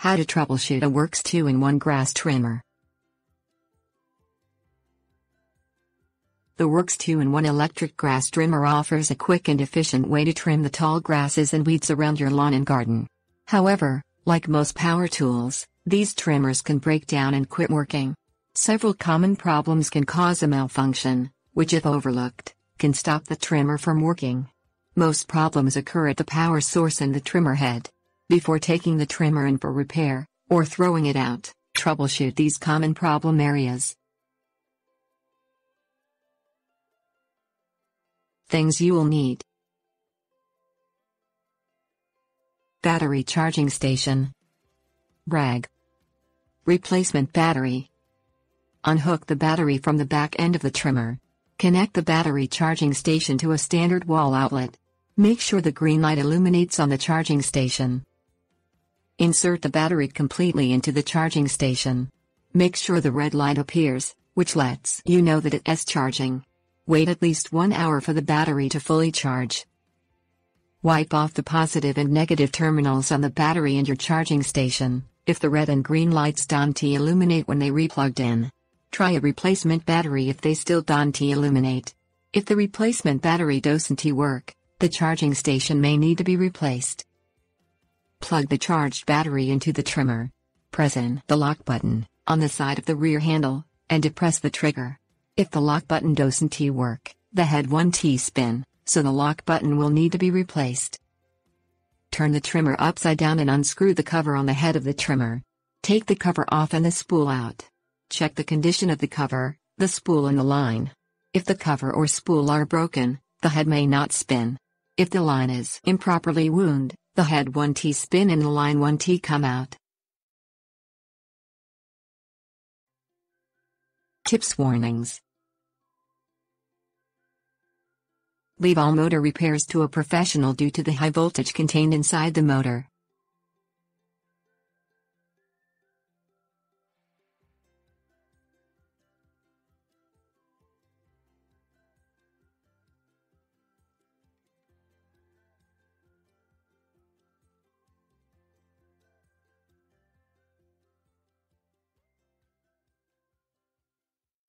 How to troubleshoot a Worx 2-in-1 grass trimmer. The Worx 2-in-1 electric grass trimmer offers a quick and efficient way to trim the tall grasses and weeds around your lawn and garden. However, like most power tools, these trimmers can break down and quit working. Several common problems can cause a malfunction, which if overlooked, can stop the trimmer from working. Most problems occur at the power source and the trimmer head. Before taking the trimmer in for repair, or throwing it out, troubleshoot these common problem areas. Things you will need: battery charging station, rag, replacement battery. Unhook the battery from the back end of the trimmer. Connect the battery charging station to a standard wall outlet. Make sure the green light illuminates on the charging station. Insert the battery completely into the charging station. Make sure the red light appears, which lets you know that it is charging. Wait at least 1 hour for the battery to fully charge. Wipe off the positive and negative terminals on the battery and your charging station, if the red and green lights don't illuminate when they replugged in. Try a replacement battery if they still don't illuminate. If the replacement battery doesn't work, the charging station may need to be replaced. Plug the charged battery into the trimmer. Press in the lock button on the side of the rear handle, and depress the trigger. If the lock button doesn't work, the head won't spin, so the lock button will need to be replaced. Turn the trimmer upside down and unscrew the cover on the head of the trimmer. Take the cover off and the spool out. Check the condition of the cover, the spool and the line. If the cover or spool are broken, the head may not spin. If the line is improperly wound, the head won't spin and the line won't come out. Tips: warnings. Leave all motor repairs to a professional due to the high voltage contained inside the motor.